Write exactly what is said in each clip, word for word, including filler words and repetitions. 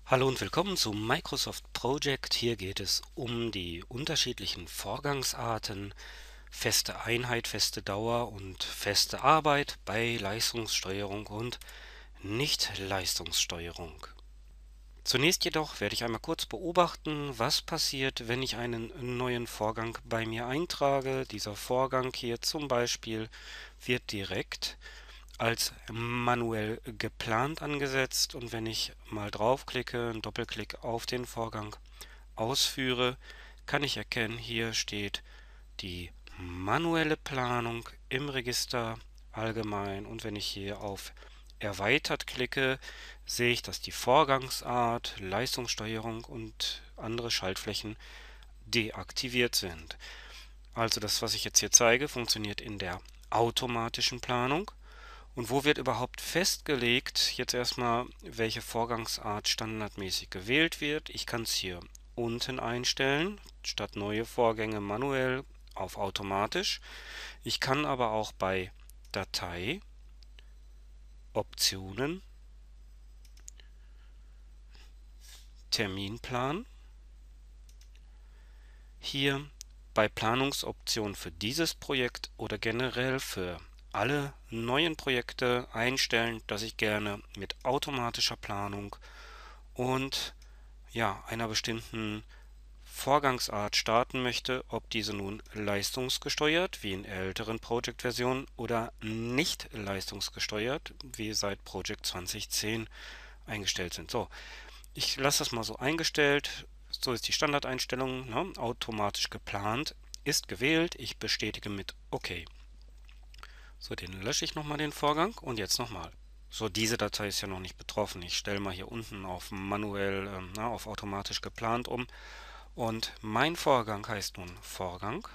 Hallo und willkommen zu Microsoft Project. Hier geht es um die unterschiedlichen Vorgangsarten, feste Einheit, feste Dauer und feste Arbeit bei Leistungssteuerung und Nicht-Leistungssteuerung. Zunächst jedoch werde ich einmal kurz beobachten, was passiert, wenn ich einen neuen Vorgang bei mir eintrage. Dieser Vorgang hier zum Beispiel wird direkt als manuell geplant angesetzt, und wenn ich mal draufklicke, einen Doppelklick auf den Vorgang ausführe, kann ich erkennen, hier steht die manuelle Planung im Register allgemein, und wenn ich hier auf Erweitert klicke, sehe ich, dass die Vorgangsart, Leistungssteuerung und andere Schaltflächen deaktiviert sind. Also das, was ich jetzt hier zeige, funktioniert in der automatischen Planung. Und wo wird überhaupt festgelegt, jetzt erstmal, welche Vorgangsart standardmäßig gewählt wird? Ich kann es hier unten einstellen, statt neue Vorgänge manuell auf automatisch. Ich kann aber auch bei Datei, Optionen, Terminplan, hier bei Planungsoptionen für dieses Projekt oder generell für alle neuen Projekte einstellen, dass ich gerne mit automatischer Planung und ja, einer bestimmten Vorgangsart starten möchte, ob diese nun leistungsgesteuert, wie in älteren Project-Versionen, oder nicht leistungsgesteuert, wie seit Project zwanzig zehn eingestellt sind. So, ich lasse das mal so eingestellt. So ist die Standardeinstellung, ne? Automatisch geplant, ist gewählt. Ich bestätige mit OK. So, den lösche ich nochmal, den Vorgang, und jetzt nochmal. So, diese Datei ist ja noch nicht betroffen. Ich stelle mal hier unten auf manuell, ähm, na, auf automatisch geplant um. Und mein Vorgang heißt nun Vorgang.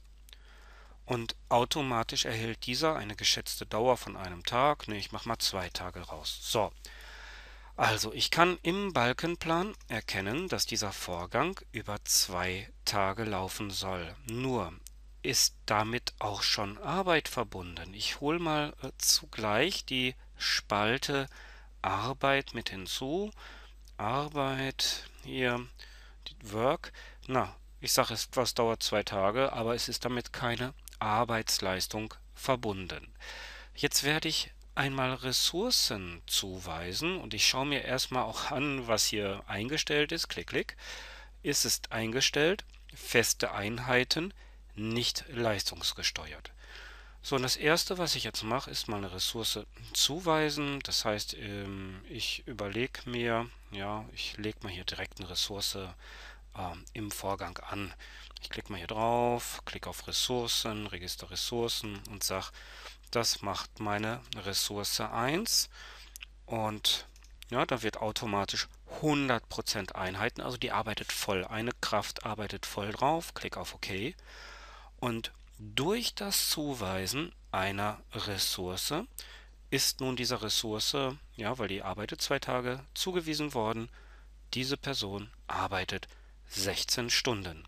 Und automatisch erhält dieser eine geschätzte Dauer von einem Tag. Ne, ich mache mal zwei Tage raus. So, also ich kann im Balkenplan erkennen, dass dieser Vorgang über zwei Tage laufen soll. Nur ist damit auch schon Arbeit verbunden. Ich hole mal äh, zugleich die Spalte Arbeit mit hinzu. Arbeit, hier, Work. Na, ich sage, etwas dauert zwei Tage, aber es ist damit keine Arbeitsleistung verbunden. Jetzt werde ich einmal Ressourcen zuweisen, und ich schaue mir erstmal auch an, was hier eingestellt ist. Klick, klick. Ist es eingestellt? Feste Einheiten, nicht leistungsgesteuert. So, und das erste, was ich jetzt mache, ist mal eine Ressource zuweisen. Das heißt, ähm, ich überlege mir, ja, ich lege mal hier direkt eine Ressource ähm, im Vorgang an. Ich klicke mal hier drauf, klicke auf Ressourcen, Register Ressourcen und sage, das macht meine Ressource eins, und ja, da wird automatisch hundert Prozent Einheiten, also die arbeitet voll. Eine Kraft arbeitet voll drauf, klick auf OK. Und durch das Zuweisen einer Ressource ist nun dieser Ressource, ja, weil die arbeitet zwei Tage, zugewiesen worden. Diese Person arbeitet sechzehn Stunden.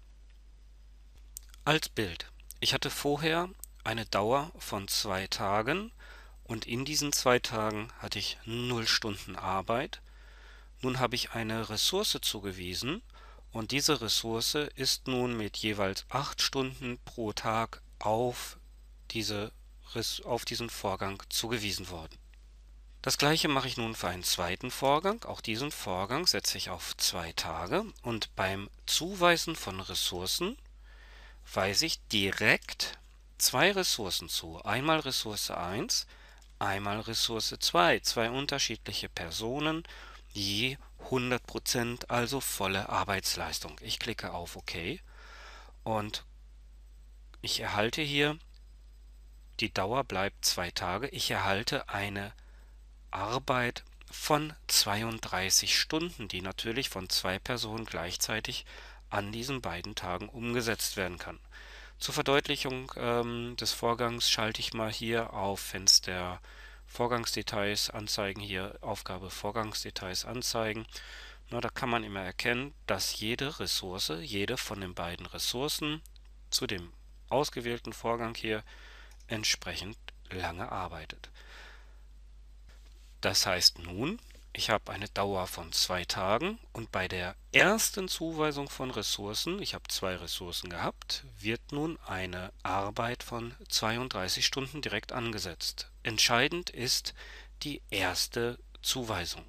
Als Bild. Ich hatte vorher eine Dauer von zwei Tagen, und in diesen zwei Tagen hatte ich null Stunden Arbeit. Nun habe ich eine Ressource zugewiesen, und diese Ressource ist nun mit jeweils acht Stunden pro Tag auf diese, auf diesen Vorgang zugewiesen worden. Das gleiche mache ich nun für einen zweiten Vorgang. Auch diesen Vorgang setze ich auf zwei Tage, und beim Zuweisen von Ressourcen weise ich direkt zwei Ressourcen zu. Einmal Ressource eins, einmal Ressource zwei. Zwei unterschiedliche Personen, je hundert Prozent, also volle Arbeitsleistung. Ich klicke auf OK, und ich erhalte hier, die Dauer bleibt zwei Tage. Ich erhalte eine Arbeit von zweiunddreißig Stunden, die natürlich von zwei Personen gleichzeitig an diesen beiden Tagen umgesetzt werden kann. Zur Verdeutlichung ähm, des Vorgangs schalte ich mal hier auf Fenster Vorgangsdetails anzeigen, hier Aufgabe Vorgangsdetails anzeigen. Na, da kann man immer erkennen, dass jede Ressource, jede von den beiden Ressourcen zu dem ausgewählten Vorgang hier entsprechend lange arbeitet. Das heißt nun, Ich habe eine Dauer von zwei Tagen und bei der ersten Zuweisung von Ressourcen, ich habe zwei Ressourcen gehabt, wird nun eine Arbeit von zweiunddreißig Stunden direkt angesetzt. Entscheidend ist die erste Zuweisung.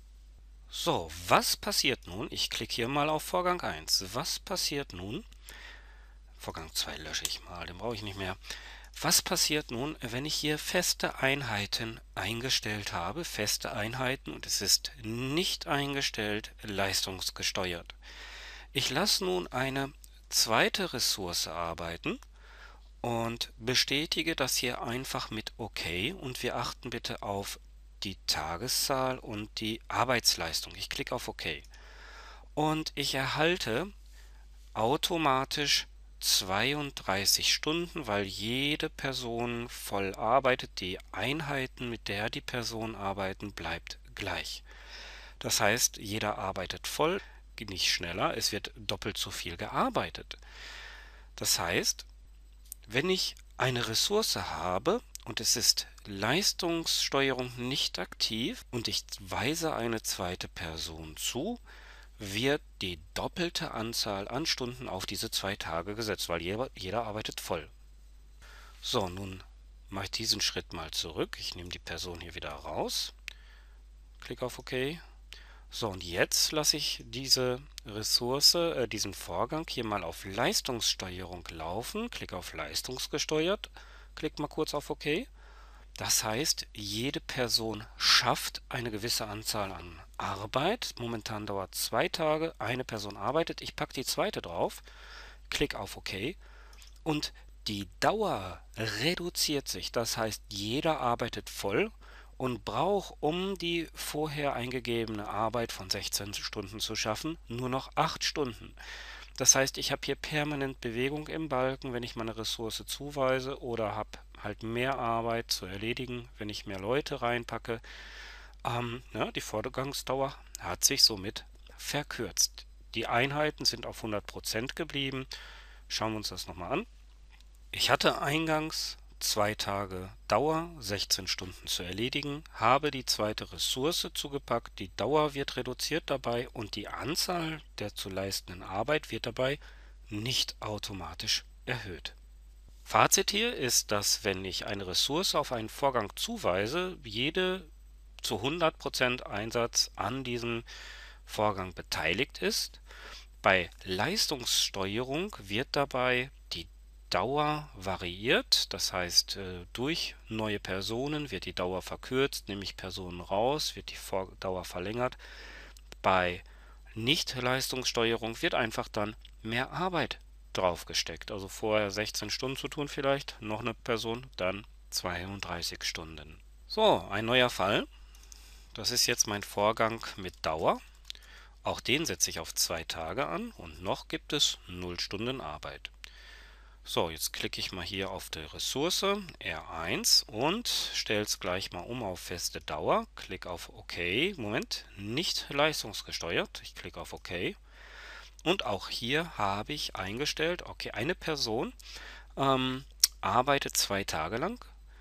So, was passiert nun? Ich klicke hier mal auf Vorgang eins. Was passiert nun? Vorgang zwei lösche ich mal, den brauche ich nicht mehr. Was passiert nun, wenn ich hier feste Einheiten eingestellt habe, feste Einheiten und es ist nicht eingestellt, leistungsgesteuert? Ich lasse nun eine zweite Ressource arbeiten und bestätige das hier einfach mit OK und wir achten bitte auf die Tageszahl und die Arbeitsleistung. Ich klicke auf OK und ich erhalte automatisch zweiunddreißig Stunden, weil jede Person voll arbeitet. Die Einheiten, mit der die Personen arbeiten, bleibt gleich. Das heißt, jeder arbeitet voll, nicht schneller, es wird doppelt so viel gearbeitet. Das heißt, wenn ich eine Ressource habe und es ist Leistungssteuerung nicht aktiv und ich weise eine zweite Person zu, wird die doppelte Anzahl an Stunden auf diese zwei Tage gesetzt, weil jeder, jeder arbeitet voll. So, nun mache ich diesen Schritt mal zurück. Ich nehme die Person hier wieder raus, klicke auf OK. So, und jetzt lasse ich diese Ressource, äh, diesen Vorgang hier mal auf Leistungssteuerung laufen, klicke auf Leistungsgesteuert, klicke mal kurz auf OK. Das heißt, jede Person schafft eine gewisse Anzahl an Arbeit. Momentan dauert zwei Tage, eine Person arbeitet. Ich packe die zweite drauf, klicke auf OK und die Dauer reduziert sich. Das heißt, jeder arbeitet voll und braucht, um die vorher eingegebene Arbeit von sechzehn Stunden zu schaffen, nur noch acht Stunden. Das heißt, ich habe hier permanent Bewegung im Balken, wenn ich meine Ressource zuweise oder habe halt mehr Arbeit zu erledigen, wenn ich mehr Leute reinpacke. Ähm, ja, die Vorgangsdauer hat sich somit verkürzt. Die Einheiten sind auf hundert Prozent geblieben. Schauen wir uns das nochmal an. Ich hatte eingangs zwei Tage Dauer, sechzehn Stunden zu erledigen, habe die zweite Ressource zugepackt, die Dauer wird reduziert dabei und die Anzahl der zu leistenden Arbeit wird dabei nicht automatisch erhöht. Fazit hier ist, dass wenn ich eine Ressource auf einen Vorgang zuweise, jede zu hundert Prozent Einsatz an diesem Vorgang beteiligt ist. Bei Leistungssteuerung wird dabei die Dauer variiert, das heißt, durch neue Personen wird die Dauer verkürzt, nehme ich Personen raus, wird die Dauer verlängert. Bei Nicht-Leistungssteuerung wird einfach dann mehr Arbeit draufgesteckt. Also vorher sechzehn Stunden zu tun vielleicht, noch eine Person, dann zweiunddreißig Stunden. So, ein neuer Fall. Das ist jetzt mein Vorgang mit Dauer. Auch den setze ich auf zwei Tage an und noch gibt es null Stunden Arbeit. So, jetzt klicke ich mal hier auf die Ressource R eins und stelle es gleich mal um auf feste Dauer. Klicke auf OK. Moment, nicht leistungsgesteuert. Ich klicke auf OK. Und auch hier habe ich eingestellt, okay, eine Person ähm, arbeitet zwei Tage lang.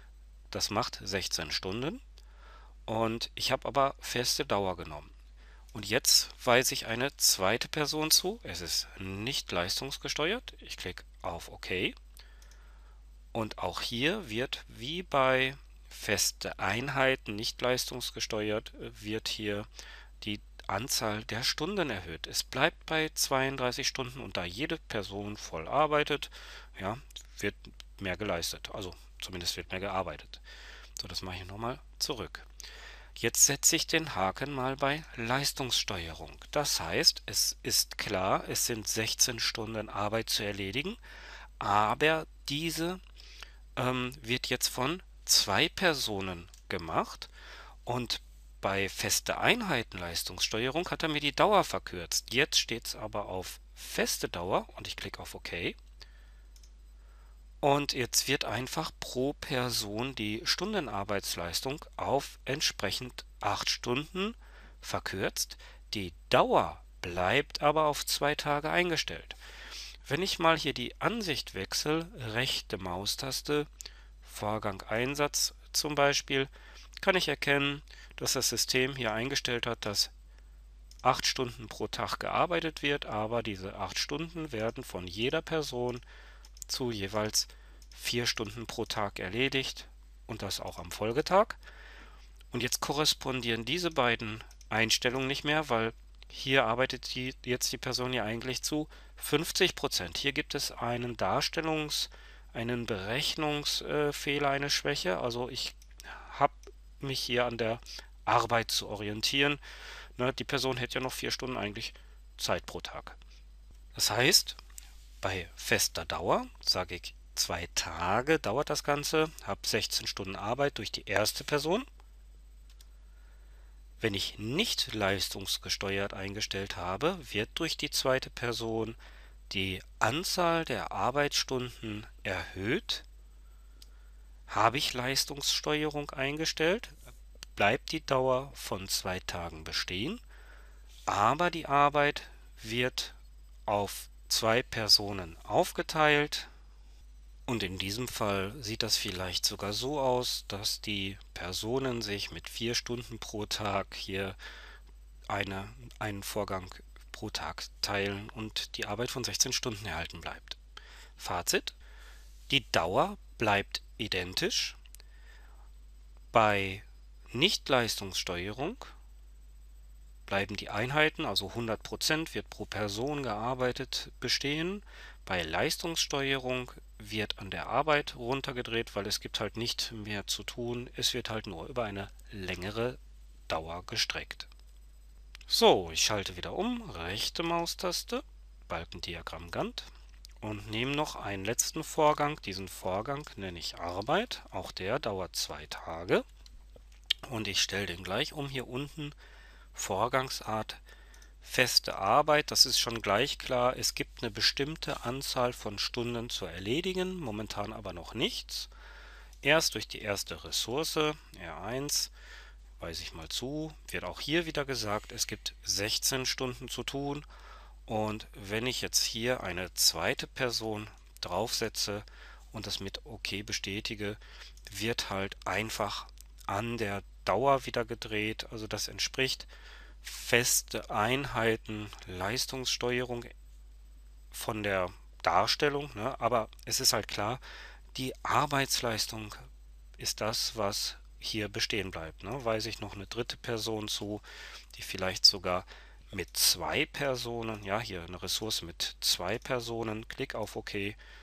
Das macht sechzehn Stunden. Und ich habe aber feste Dauer genommen. Und jetzt weise ich eine zweite Person zu. Es ist nicht leistungsgesteuert. Ich klicke auf OK. Und auch hier wird wie bei feste Einheiten, nicht leistungsgesteuert, wird hier die Anzahl der Stunden erhöht. Es bleibt bei zweiunddreißig Stunden und da jede Person voll arbeitet, ja, wird mehr geleistet. Also zumindest wird mehr gearbeitet. So, das mache ich nochmal zurück. Jetzt setze ich den Haken mal bei Leistungssteuerung. Das heißt, es ist klar, es sind sechzehn Stunden Arbeit zu erledigen, aber diese ähm, wird jetzt von zwei Personen gemacht und bei feste Einheiten Leistungssteuerung hat er mir die Dauer verkürzt. Jetzt steht es aber auf feste Dauer und ich klicke auf OK. Und jetzt wird einfach pro Person die Stundenarbeitsleistung auf entsprechend acht Stunden verkürzt. Die Dauer bleibt aber auf zwei Tage eingestellt. Wenn ich mal hier die Ansicht wechsle, rechte Maustaste, Vorgang Einsatz zum Beispiel, kann ich erkennen, dass das System hier eingestellt hat, dass acht Stunden pro Tag gearbeitet wird, aber diese acht Stunden werden von jeder Person zu jeweils vier Stunden pro Tag erledigt und das auch am Folgetag. Und jetzt korrespondieren diese beiden Einstellungen nicht mehr, weil hier arbeitet die, jetzt die Person ja eigentlich zu fünfzig Prozent. Hier gibt es einen Darstellungs-, einen Berechnungsfehler, eine Schwäche. Also ich habe mich hier an der Arbeit zu orientieren. Ne, die Person hätte ja noch vier Stunden eigentlich Zeit pro Tag. Das heißt, bei fester Dauer sage ich, zwei Tage dauert das Ganze, habe sechzehn Stunden Arbeit durch die erste Person. Wenn ich nicht leistungsgesteuert eingestellt habe, wird durch die zweite Person die Anzahl der Arbeitsstunden erhöht. Habe ich Leistungssteuerung eingestellt, bleibt die Dauer von zwei Tagen bestehen, aber die Arbeit wird auf zwei Personen aufgeteilt. Und in diesem Fall sieht das vielleicht sogar so aus, dass die Personen sich mit vier Stunden pro Tag hier eine, einen Vorgang pro Tag teilen und die Arbeit von sechzehn Stunden erhalten bleibt. Fazit: Die Dauer bleibt identisch. Bei Nichtleistungssteuerung bleiben die Einheiten, also hundert Prozent wird pro Person gearbeitet, bestehen. Bei Leistungssteuerung wird an der Arbeit runtergedreht, weil es gibt halt nicht mehr zu tun. Es wird halt nur über eine längere Dauer gestreckt. So, ich schalte wieder um, rechte Maustaste, Balkendiagramm Gantt und nehme noch einen letzten Vorgang. Diesen Vorgang nenne ich Arbeit. Auch der dauert zwei Tage. Und ich stelle den gleich um hier unten. Vorgangsart feste Arbeit, das ist schon gleich klar. Es gibt eine bestimmte Anzahl von Stunden zu erledigen, momentan aber noch nichts. Erst durch die erste Ressource, R eins, weise ich mal zu, wird auch hier wieder gesagt, es gibt sechzehn Stunden zu tun. Und wenn ich jetzt hier eine zweite Person draufsetze und das mit OK bestätige, wird halt einfach an der Dauer wieder gedreht. Also das entspricht feste Einheiten Leistungssteuerung von der Darstellung, ne? Aber es ist halt klar, die Arbeitsleistung ist das, was hier bestehen bleibt. Ne? Weise ich noch eine dritte Person zu, die vielleicht sogar mit zwei Personen, ja, hier eine Ressource mit zwei Personen, Klick auf OK.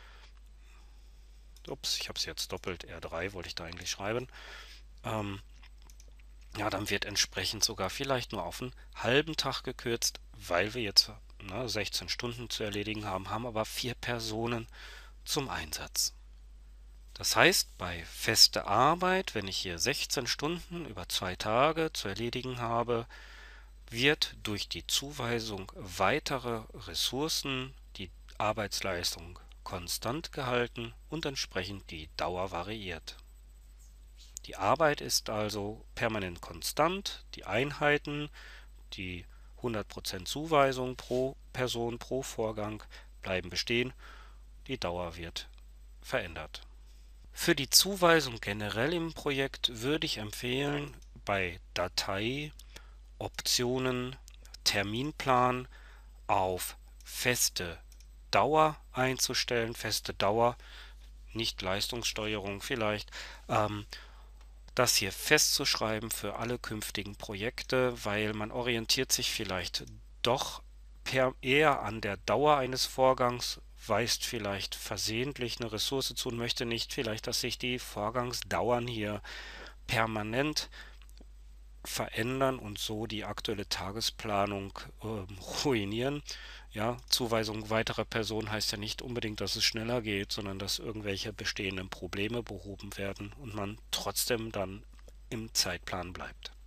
Ups, ich habe es jetzt doppelt, R drei wollte ich da eigentlich schreiben. Ähm, ja, dann wird entsprechend sogar vielleicht nur auf einen halben Tag gekürzt, weil wir jetzt ne, sechzehn Stunden zu erledigen haben, haben aber vier Personen zum Einsatz. Das heißt, bei fester Arbeit, wenn ich hier sechzehn Stunden über zwei Tage zu erledigen habe, wird durch die Zuweisung weiterer Ressourcen die Arbeitsleistung konstant gehalten und entsprechend die Dauer variiert. Die Arbeit ist also permanent konstant, die Einheiten, die hundert Prozent Zuweisung pro Person pro Vorgang bleiben bestehen, die Dauer wird verändert. Für die Zuweisung generell im Projekt würde ich empfehlen, bei Datei, Optionen, Terminplan auf feste Dauer einzustellen, feste Dauer, nicht Leistungssteuerung vielleicht, ähm, das hier festzuschreiben für alle künftigen Projekte, weil man orientiert sich vielleicht doch per eher an der Dauer eines Vorgangs, weist vielleicht versehentlich eine Ressource zu und möchte nicht vielleicht, dass sich die Vorgangsdauern hier permanent verändern und so die aktuelle Tagesplanung äh, ruinieren. Ja, Zuweisung weiterer Personen heißt ja nicht unbedingt, dass es schneller geht, sondern dass irgendwelche bestehenden Probleme behoben werden und man trotzdem dann im Zeitplan bleibt.